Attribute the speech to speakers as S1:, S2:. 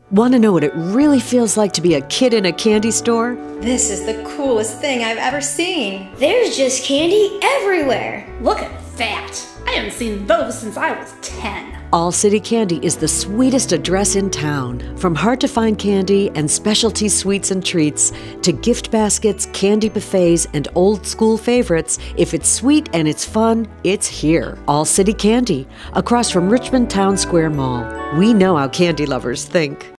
S1: Want to know what it really feels like to be a kid in a candy store?
S2: This is the coolest thing I've ever seen.
S3: There's just candy everywhere.
S4: Look at that. I haven't seen those since I was 10.
S1: All City Candy is the sweetest address in town. From hard-to-find candy and specialty sweets and treats to gift baskets, candy buffets, and old-school favorites, if it's sweet and it's fun, it's here. All City Candy, across from Richmond Town Square Mall. We know how candy lovers think.